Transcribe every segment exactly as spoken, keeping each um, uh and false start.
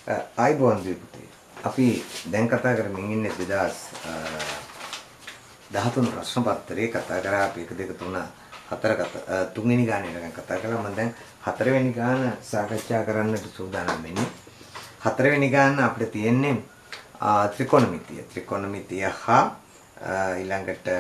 ආයිබෝන් දීපුතේ. අපි දැන් කතා කරමින් ඉන්නේ දෙදාස් දහතුන ප්‍රශ්න පත්‍රයේ කතා කරා අපි එක දෙක තුන හතර කතා තුන්වෙනි ගානේ ඉඳන් කතා කළා. මම දැන් හතරවෙනි ගාන සාකච්ඡා කරන්නට සූදානම් වෙන්නේ. හතරවෙනි ගාන අපිට තියෙන්නේ ත්‍රිකෝණමිතිය. ත්‍රිකෝණමිතිය හා ඊළඟට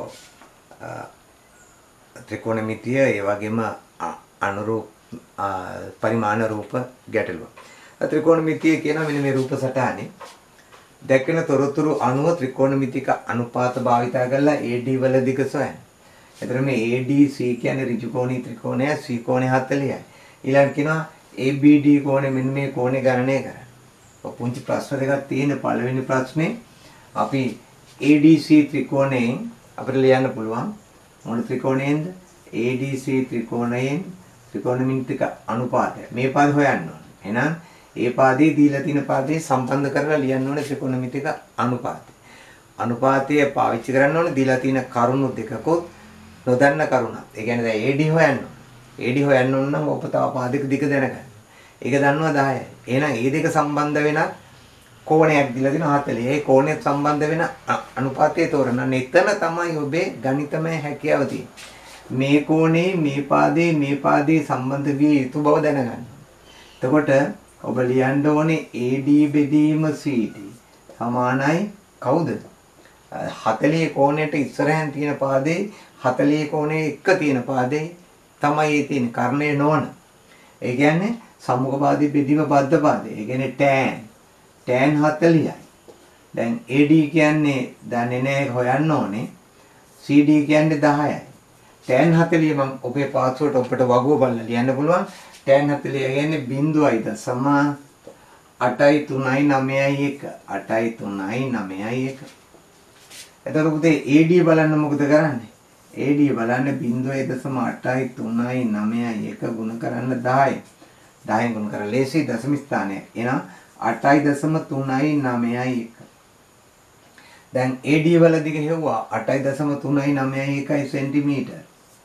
ත්‍රිකෝණමිතිය ඒ වගේම අනුරූප පරිමාණ රූප ගැටලුව. ත්‍රිකෝණමිතිය කියන මෙන්න මේ රූප සටහනේ දැක්වෙන තොරතුරු අණුව ත්‍රිකෝණමිතික අනුපාත භාවිතා කරලා A D වල දිග සොයන්න. එතකොට මේ A D C කියන්නේ ඍජු කෝණී ත්‍රිකෝණය, C කෝණය හතළිහයි. ඊළඟට කියනවා A B D කෝණය මෙන්න මේ කෝණය ගණනය කරන්න. ඔය පුංචි ප්‍රශ්න දෙකක් තියෙන. පළවෙනි ප්‍රශ්නේ අපි A D C ත්‍රිකෝණයෙන් අපිට ලියන්න පුළුවන් මොන ත්‍රිකෝණයෙන්ද? A D C ත්‍රිකෝණයෙන් ත්‍රිකෝණමිතික අනුපාතය. මේ පද හොයන්න ඕනේ. එහෙනම් ඒ පාදේ දීලා තියෙන පාදේ සම්බන්ධ කරලා ලියන්න ඕනේ ත්‍රිකෝණමිතික අනුපාතය. අනුපාතය පාවිච්චි කරන්න ඕනේ දීලා තියෙන කරුණු දෙකකොත් නොදන්න කරුණක්. ඒ කියන්නේ දැන් A D හොයන්න ඕනේ. A D හොයන්න ඕන නම් ඔබ තව පාදයක දිග දැනගන්න. ඒක දන්නවා දහයයි. එහෙනම් මේ දෙක සම්බන්ධ වෙන කෝණයක් දීලා තියෙනවා හතළිස්. ඒ කෝණයට සම්බන්ධ වෙන අනුපාතය තෝරන්න. එතන තමයි ඔබේ ගණිතමය හැකියාව තියෙන්නේ. මේ කෝණේ මේ පාදේ මේ පාදේ සම්බන්ධ විය යුතු බව දැනගන්න. එතකොට ඔබ ලියන්න ඕනේ A D බෙදීම C D සමානයි කවුද? හතළිස් කෝණයට ඉස්සරහින් තියෙන පාදේ හතළිස් කෝණයේ එක තියෙන පාදේ තමයි ඒ තියෙන කර්ණය නොවන. ඒ කියන්නේ සම්මුඛ පාදේ බෙදීම බද්ධ පාදේ. ඒ කියන්නේ tan. tan හතළිසයි. දැන් A D කියන්නේ දන්නේ නැහැ හොයන්න ඕනේ. C D කියන්නේ දහයයි. tan හතළිස් මම ඔබේ පාස්වර්ඩ් ඔබට වගුව බලලා ලියන්න පුළුවන්. tan හතළිස් කියන්නේ බිංදුවයි දශම අටයි තුනයි නවයයි එක. අටයි තුනයි නවයයි එක. එතකොට පුතේ A D බලන්න මොකද කරන්නේ? A D බලන්න බිංදුවයි දශම අටයි තුනයි නවයයි එක ගුණ කරන්න දහය. දහයෙන් ගුණ කරලා ලේසි දශම ස්ථානය. එහෙනම් අටයි දශම තුනයි නවයයි එක. දැන් A D වල දිග හෙව්වා අටයි දශම තුනයි නවයයි එකයි සෙන්ටිමීටර්.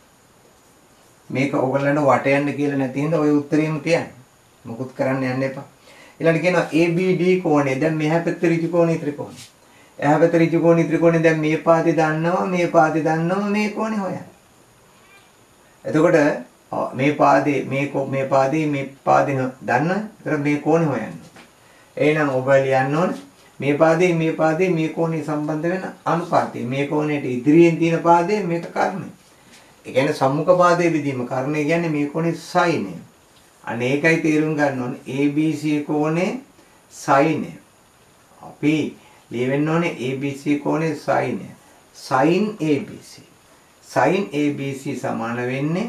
මේක ඔයගලන්ට වට යන්න කියලා නැති හින්දා ඔය උත්තරේම තියන්න. මොකුත් කරන්න යන්න එපා. ඊළඟට කියනවා A B D කෝණය. දැන් මෙහා පැත්තේ ඍජු කෝණී ත්‍රිකෝණය. එහා පැත්තේ ඍජු කෝණී ත්‍රිකෝණය. දැන් මේ පාදේ දන්නවා මේ පාදේ දන්නවා මේ කෝණය හොයන්න. එතකොට මේ පාදේ මේ මේ පාදේ මේ පාදේ දන්න. ඒතර මේ කෝණය හොයන්න. එහෙනම් ඔබ ලියන්න ඕනේ මේ පාදේ මේ පාදේ මේ කෝණය සම්බන්ධ වෙන අනුපාතය. මේ කෝණයට ඉදිරියෙන් තියෙන පාදේ මේක කර්ණය. ඒ කියන්නේ සම්මුඛ පාදයේ බෙදීම කර්ණය කියන්නේ මේ කෝණේ සයිනය. අනේ ඒකයි තේරුම් ගන්න ඕනේ A B C කෝණේ සයිනය. අපි ලියවෙන්න ඕනේ A B C කෝණේ සයිනය. sin A B C. sin A B C සමාන වෙන්නේ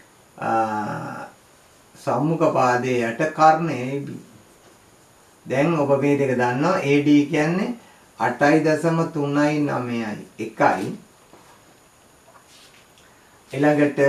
සම්මුඛ පාදයේ යට කර්ණය A B. දැන් ඔබ මේ දෙක දන්නවා A D කියන්නේ අටයි දශම තුනයි නවයයි එකයි. ඊළඟට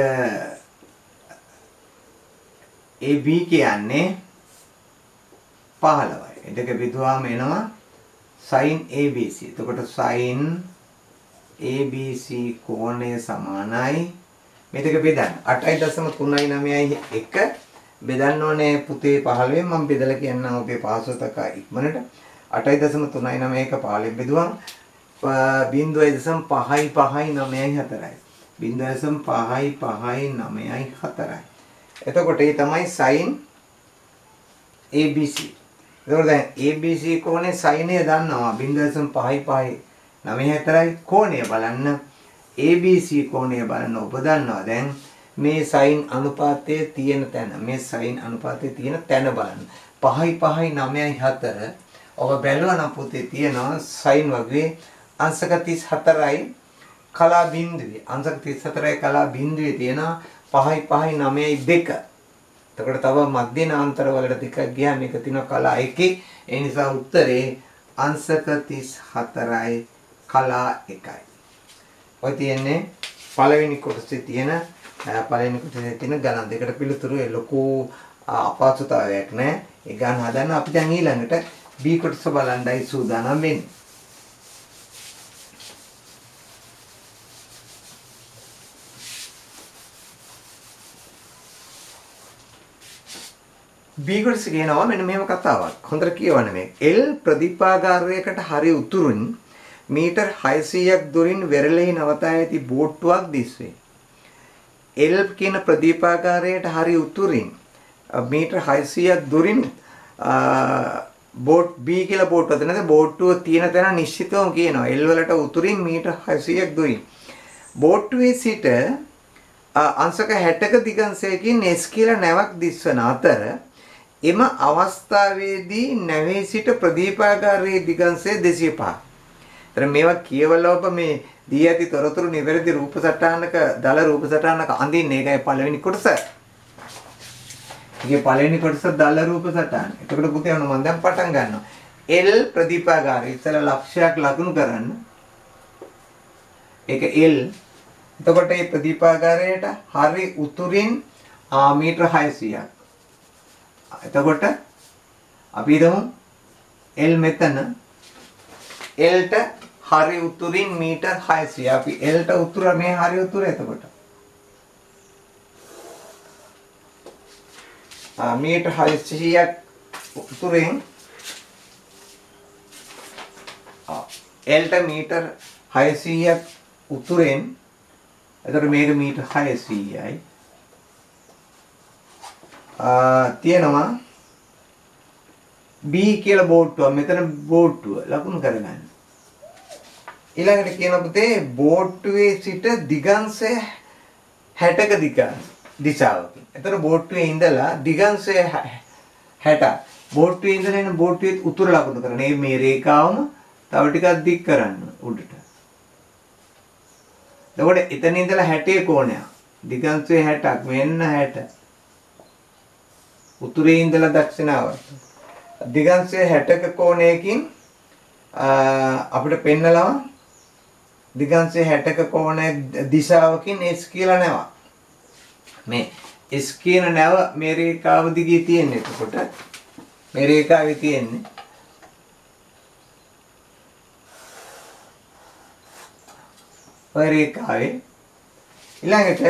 A B කියන්නේ පහළොවයි. එතක බෙදුවාම එනවා sin A B C. එතකොට sin A B C කෝණය සමානයි මේක බෙදන්න. අටයි දශම තුනයි නවයයි එක බෙදන්න ඕනේ පුතේ පහළොවෙන්. මම බෙදලා කියන්නම් ඔබේ පහසුවතක ඉක්මනට. අටයි දශම තුනයි නවයයි එක පහළොවෙන් බෙදුවම බිංදුවයි දශම පහයි පහයි නවයයි හතරයි. බිංදුවයි දශම පහයි පහයි නවයයි හතරයි. එතකොට ඒ තමයි sin A B C. එතකොට දැන් A B C කෝණේ සයිනය දන්නවා. බිංදුවයි දශම පහයි පහයි නවයයි හතරයි. කෝණය බලන්න A B C කෝණය බලන්න ඔබ දන්නවා. දැන් මේ sin අනුපාතයේ තියෙන තැන මේ sin අනුපාතයේ තියෙන තැන බලන්න. පහයි පහයි නවයයි හතර ඔබ බැලුවා නම් පුතේ තියෙනවා sin වගේ අංශක තිස් හතරයි කලා බිංදුවේ. අංශක තිස් හතරයි කලා බිංදුවේ තියෙනවා පහයි පහයි නවයයි දෙක. එතකොට තව මධ්‍යනාන්තර වලට ටිකක් ගියාම මේක තියෙනවා කලා එකේ. ඒ නිසා උත්තරේ අංශක තිස් හතරයි කලා එකයි. ඔය තියෙන්නේ පළවෙනි කොටසේ තියෙන පළවෙනි කොටසේ තියෙන ගණන් දෙකට පිළිතුරු ඒ ලොකු අපහසුතාවයක් නෑ. ඒ ගණන් හදන්න අපි දැන් ඊළඟට B කොටස බලන්නයි සූදානම් වෙන්නේ. B කොටස කියනවා මෙන්න මෙහෙම කතාවක්. හොඳට කියවන්න මේ. L ප්‍රදීපාගාරයකට හරි උතුරින් මීටර් හයසීයක් දුරින් වෙරළෙහි නවතා ඇති බෝට්ටුවක් දිස්වේ. L කියන ප්‍රදීපාගාරයට හරි උතුරින් මීටර් හයසීයක් දුරින් බෝට් B කියලා බෝට්ටුවක් නැත්නම් බෝට්ටුව තියෙන තැන නිශ්චිතවම කියනවා. L වලට උතුරින් මීටර් හයසීයක් දුරින්. බෝට්ටුවේ සිට අංශක හැටක දිගංශයකින් S කියලා නැවක් දිස්වන අතර එම අවස්ථාවේදී නැවේ සිට ප්‍රදීපාගාරයේ දිගංශය දෙසිය පහක්. ඒතර මේවා කියවලා ඔබ මේ දී ඇති තොරතුරු නිවැරදි රූප සටහනක දල රූප සටහනක අඳින්නේ. ඒකයි පළවෙනි කොටස. ඒකේ පළවෙනි කොටස දල රූප සටහන. එතකොට පුතේ අන්න මම දැන් පටන් ගන්නවා. L ප්‍රදීපාගාරය ඉතල ලක්ෂයක් ලකුණු කරන්න. ඒක L. එතකොට මේ ප්‍රදීපාගාරයට හරි උතුරින් මීටර හයසීයක්. එතකොට අපි හිතමු L මෙතන L ට හරි උතුරින් මීටර් හයසීය. අපි L ට උතුර මේ හරි උතුර එතකොට ආ මීටර් හයසීයක් උතුරෙන් L ට මීටර් හයසීයක් උතුරෙන් එතකොට මේක මීටර් හයසීයයි ආ තියෙනවා B කියලා බෝට්ටුව. මෙතන බෝට්ටුව ලකුණු කරගන්න. ඊළඟට කියන පුතේ බෝට්ටුවේ සිට දිගංශය හැටක දිශාවකින්. එතකොට බෝට්ටුවේ ඉඳලා දිගංශය හැට. බෝට්ටුවේ ඉඳලා එන බෝට්ටුවේ උතුර ලකුණු කරන්න. මේ රේඛාවම තව ටිකක් දික් කරන්න උඩට. එතකොට එතන ඉඳලා හැටේ කෝණයක්. දිගංශය හැටක් මෙන්න හැට. උතුරේ ඉඳලා දක්ෂිනාවට. දිගංශය හැටක කෝණයකින් අපිට පෙන්නලා දිගංශය හැටක කෝණයක් දිශාවකින් S කියලා නැව. මේ S කියන නැව මේ රේඛාව දිගේ තියෙන්නේ. එතකොට මේ රේඛාවේ තියෙන්නේ ඔය රේඛාවේ ඊළඟට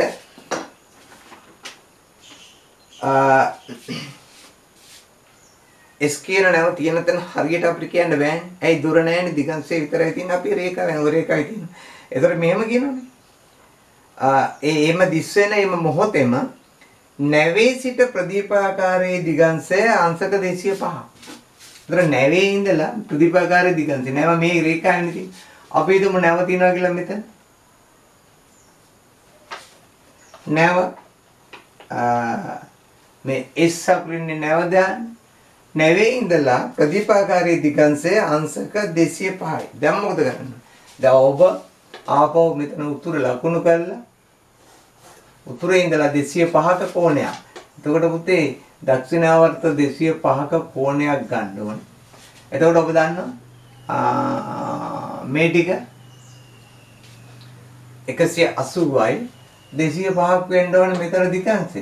S කියන නැව තියෙන තැන හරියට අපිට කියන්න බෑනේ. ඇයි දුර නැහැනේ දිගංශය විතරයි තියෙන්නේ. අපි රේඛාවෙන් ඔය රේඛාවේ තියෙනවා. ඒතර මෙහෙම කියනවනේ. ආ ඒ එම දිස් වෙන එම මොහොතේම නැවේ සිට ප්‍රදීපාකාරයේ දිගංශය අංශක දෙසිය පහක්. ඒතර නැවේ ඉඳලා ප්‍රදීපාකාරයේ දිගංශය නැව මේ රේඛාවෙන් තියෙන්නේ. අපි හිතමු නැව තියනවා කියලා මෙතන. නැව මේ S අකුරින්නේ නැව දාන්නේ. නැවේ ඉඳලා ප්‍රදීපාකාරයේ දිගංශය අංශක දෙසිය පහයි. දැන් මොකද කරන්නේ? දැන් ඔබ ආපහු මෙතන උතුර ලකුණු කරලා උතුරේ ඉඳලා දෙසිය පහක කෝණයක්. එතකොට පුතේ දක්ෂිනාවර්ත දෙසිය පහක කෝණයක් ගන්න ඕනේ. එතකොට ඔබ දන්නවා මේ ටික එකසිය අසූවයි දෙසිය පහක් වෙන්න ඕනේ මෙතන දිගංශය.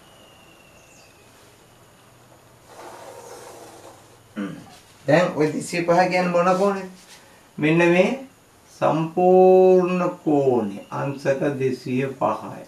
දැන් ඔය දෙසිය පහ කියන්නේ මොන කෝණෙද? මෙන්න මේ සම්පූර්ණ කෝණය අංශක දෙසිය පහයි.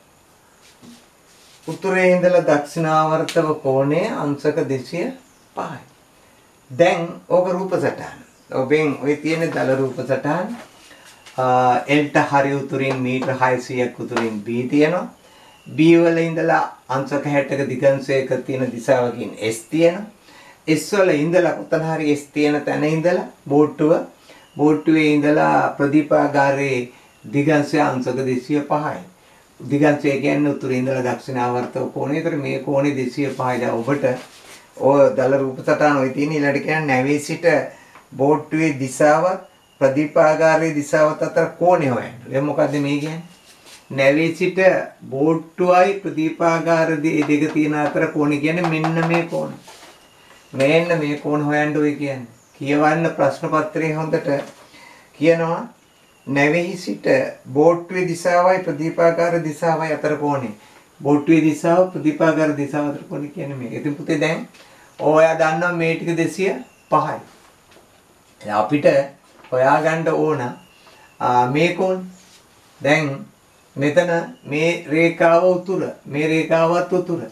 උතුරේ ඉඳලා දක්ෂිනාවර්තව කෝණය අංශක දෙසිය පහයි. දැන් ඔබ රූප සටහන. ඔබෙන් ඔය තියෙන දල රූප සටහන L ට හරි උතුරින් මීටර හයසීයක් උතුරින් B තියෙනවා. B වල ඉඳලා අංශක හැටක දිගංශයක තියෙන දිශාවකින් S තියෙනවා. S වල ඉඳලා කොතන හරි S තියෙන තැන ඉඳලා බෝට්ටුව බෝට්ටුවේ ඉඳලා ප්‍රදීපාගාරයේ දිගංශය අංශක දෙසිය පහයි. දිගංශය කියන්නේ උතුරේ ඉඳලා දක්ෂිනාවර්තව කෝණය. ඒතර මේ කෝණය දෙසිය පහයි. දැන් ඔබට ඔය දල රූප සටහන ඔය තියෙන ඊළඟට කියන්නේ නැවේ සිට බෝට්ටුවේ දිශාවත් ප්‍රදීපාගාරයේ දිශාවත් අතර කෝණය හොයන්න. දැන් මොකද්ද මේ කියන්නේ? නැවේ සිට බෝට්ටුවයි ප්‍රදීපාගාර දෙක තියෙන අතර කෝණය කියන්නේ මෙන්න මේ කෝණය. මෙන්න මේ කෝණ හොයන්න ඔය කියන්නේ. කියවන්න ප්‍රශ්න පත්‍රයේ හොඳට කියනවා නැවෙහි සිට බෝට්ටුවේ දිශාවයි ප්‍රදීපාකාර දිශාවයි අතර කෝණය. බෝට්ටුවේ දිශාව ප්‍රදීපාකාර දිශාව අතර කෝණය කියන්නේ මේක. ඉතින් පුතේ දැන් ඔයා දන්නවා මේ ටික දෙසිය පහයි. අපිට හොයාගන්න ඕන මේ කෝණ. දැන් මෙතන මේ රේඛාව උතුර මේ රේඛාවත් උතුර.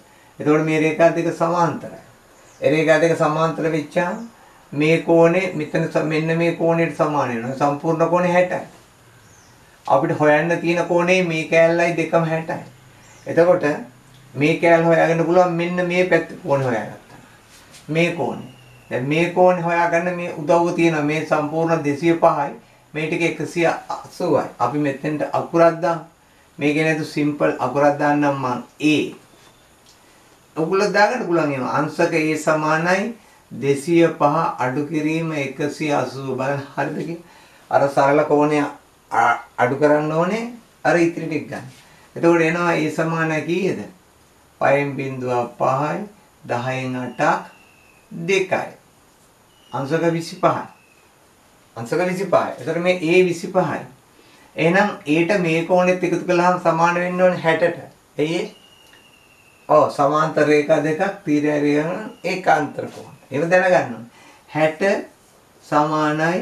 එතකොට මේ රේඛා දෙක සමාන්තරයි. ඒ රේඛා දෙක සමාන්තර වෙච්චාම මේ කෝණේ මෙතන මෙන්න මේ කෝණයට සමාන වෙනවා. සම්පූර්ණ කෝණය හැටයි. අපිට හොයන්න තියෙන කෝණේ මේ කෑල්ලයි දෙකම හැටයි. එතකොට මේ කෑල්ල හොයාගන්න පුළුවන් මෙන්න මේ පැත්ත කෝණය හොයාගත්තා. මේ කෝණය. දැන් මේ කෝණය හොයාගන්න මේ උදව්ව තියෙන මේ සම්පූර්ණ දෙසිය පහයි මේ ටික එකසිය අසූවයි. අපි මෙතෙන්ට අකුරක් දාමු. මේකේ නේද සිම්පල් අකුරක් දාන්නම් මම A. ඔගොල්ලෝ දාගන්න පුළුවන් එහෙම. අංශක A සමානයි දෙසිය පහ අඩු කිරීම එකසිය අසූව. බලන්න හරිද කියලා? අර සරල කෝණය අඩු කරන්න ඕනේ අර ඉතිරි ටික ගන්න. එතකොට එනවා A සමාන කීයද? පහෙන් බිංදුව පහයි දහයෙන් අටක් දෙකයි. අංශක විසිපහයි. අංශක විසිපහයි. එතකොට මේ A විසිපහයි. එහෙනම් Aට මේ කෝණෙත් එකතු කළාම සමාන වෙන්න ඕනේ හැටට. එයි ඔව් සමාන්තර රේඛා දෙකක් තීරය රේඛා ඒකාන්තර කෝණ. ඒක දැනගන්න ඕනේ. හැට සමානයි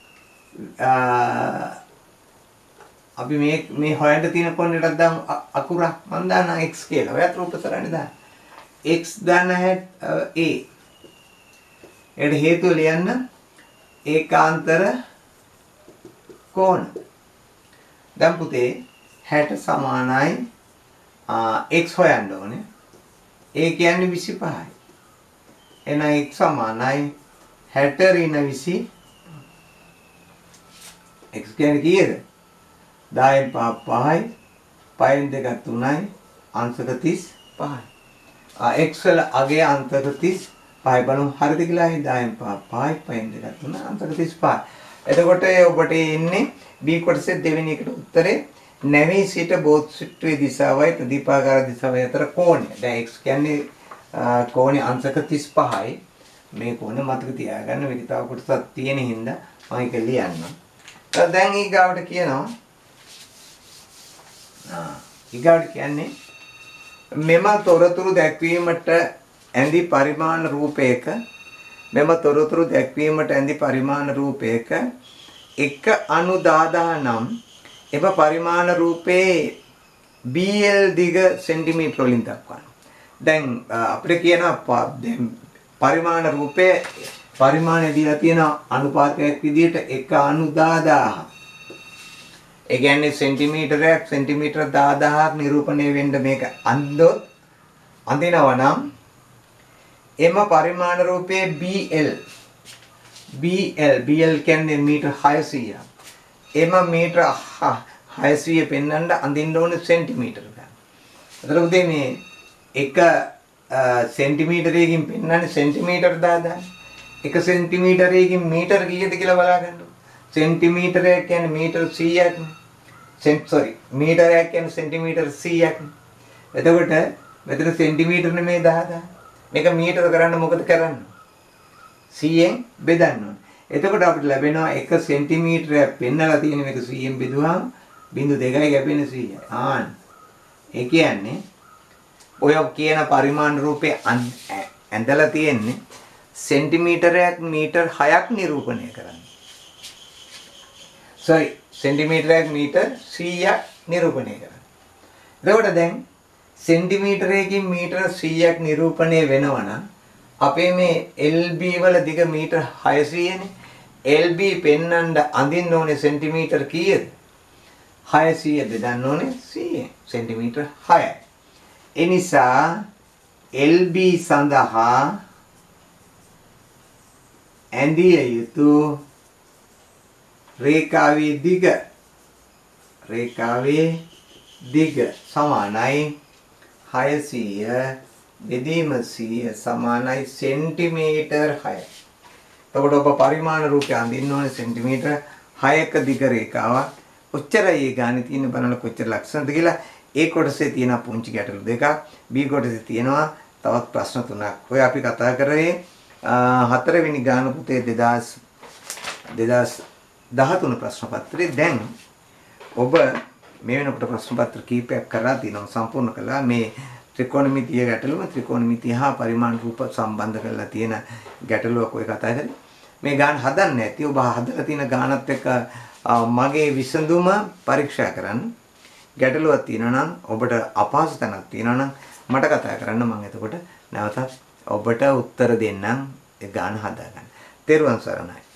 අපි මේ මේ හොයන්න තියෙන කොන්නටත් දාමු අකුරක් මම දාන්න x කියලා. ඔයත් රූප සරණේ දාන්න. x දාන්න හැට a. ඒකට හේතුව ලියන්න ඒකාන්තර කෝණ. දැන් පුතේ හැට සමානයි x හොයන්න ඕනේ. a කියන්නේ විසිපහයි. එහෙනම් x සමානයි හැට ඍණ විසි. x කියන්නේ කීයද? දහයෙන් පහ පහයි පහෙන් දෙක තුනයි අංශක තිස් පහයි. ආ x වල අගය අංශක තිස් පහයි බලමු හරිද කියලා. දහයෙන් පහ පහයි පහෙන් දෙක තුන අංශක තිස් පහයි. එතකොට ඔබට එන්නේ B කොටසේ දෙවෙනි එකට උත්තරේ නැවී සිට බෝධිසත්වයේ දිශාවයි ප්‍රදීපාකාර දිශාවයි අතර කෝණය. දැන් x කියන්නේ කෝණේ අංශක තිස් පහයි. මේ කෝණය මතක තියාගන්න. මේක තව කොටසක් තියෙන හින්දා මම ඒක ලියන්නම්. දැන් ඊගාවට කියනවා ඊගාවට කියන්නේ මෙම තොරතුරු දැක්වීමට ඇඳි පරිමාණ රූපයක මෙම තොරතුරු දැක්වීමට ඇඳි පරිමාණ රූපයක එක අණු දහදහ නම් එම පරිමාණ රූපේ B L දිග සෙන්ටිමීටර වලින් දක්වන්න. දැන් අපිට කියන පරිමාණ රූපේ පරිමාණය දීලා තියෙන අනුපාතයක් විදිහට එක අණු දහදහ. ඒ කියන්නේ සෙන්ටිමීටරයක් සෙන්ටිමීටර දහදහක් නිරූපණය වෙන්න මේක අන්දොත් අඳිනවා නම් එම පරිමාණ රූපයේ B L B L B L කියන්නේ මීටර හයසීයක්. එම මීටර හයසීය පෙන්වන්න අඳින්න ඕනේ සෙන්ටිමීටර ගන්න. ඒතර උදේ මේ එක සෙන්ටිමීටරයකින් පෙන්වන්නේ සෙන්ටිමීටර දහදහ. එක සෙන්ටිමීටරයකින් මීටර කීයද කියලා බලාගන්න. සෙන්ටිමීටරයක් කියන්නේ මීටර සීයක් නේ. සෙන්ට් සෝරි මීටරයක් කියන්නේ සෙන්ටිමීටර සීයක් නේ. එතකොට මෙතන සෙන්ටිමීටර නෙමේ දහදහ. මේක මීටර කරන්න මොකද කරන්නේ? සීයෙන් බෙදන්න ඕනේ. එතකොට අපිට ලැබෙනවා එක සෙන්ටිමීටරයක් පෙන්නලා තියෙන මේක සීයෙන් බෙදුවාම බිංදු දෙකයි කැපෙන්නේ සීයයි. ආන්න. ඒ කියන්නේ ඔය කියන පරිමාණ රූපේ ඇඳලා තියෙන්නේ සෙන්ටිමීටරයක් මීටර හයක් නිරූපණය කරන්න. sorry සෙන්ටිමීටරයක් මීටර සීයක් නිරූපණය කරන්න. එතකොට දැන් සෙන්ටිමීටරයකින් මීටර සීයක් නිරූපණය වෙනවා නම් අපේ මේ L B වල දිග මීටර හයසීයනේ. L B පෙන්වන්න අඳින්න ඕනේ සෙන්ටිමීටර කීයද? හයසීය බෙදන්න ඕනේ සීයෙන්. සෙන්ටිමීටර හයයි. ඒ නිසා L B සඳහා ඇඳිය යුතු රේඛාවේ දිග රේඛාවේ දිග සමානයි හයසීය බෙදීම සීය සමානයි සෙන්ටිමීටර හයයි. එතකොට ඔබ පරිමාණ රූපය අඳින්න ඕනේ සෙන්ටිමීටර හයක දිග රේඛාවක්. ඔච්චරයි ඒ ගානේ තියෙන බලන්න කොච්චර ලක්ෂණද කියලා. ඒ කොටසේ තියෙන පුංචි ගැටලු දෙකක්. B කොටසේ තියෙනවා තවත් ප්‍රශ්න තුනක්. ඔය අපි කතා කරේ හතරවෙනි ගාන පුතේ දෙදාස් දහතුන ප්‍රශ්න පත්‍රයේ. දැන් ඔබ මේ වෙනකොට ප්‍රශ්න පත්‍ර කීපයක් කරලා තිනවා සම්පූර්ණ කළා. මේ ත්‍රිකෝණමිතිය ගැටලුව ත්‍රිකෝණමිතිය හා පරිමාණ රූප සම්බන්ධ කරලා තියෙන ගැටලුවක් ඔය කතා කරේ. මේ ගාන හදන්න නැති ඔබ හදලා තියෙන ගානත් එක්ක මගේ විසඳුම පරීක්ෂා කරන්න. ගැටලුවක් තියෙනවා නම් ඔබට අපහසු තැනක් තියෙනවා නම් මට කතා කරන්න මම එතකොට නැවතත් ඔබට උත්තර දෙන්නම් ඒ ගාන හදාගන්න. තෙරුවන් සරණයි.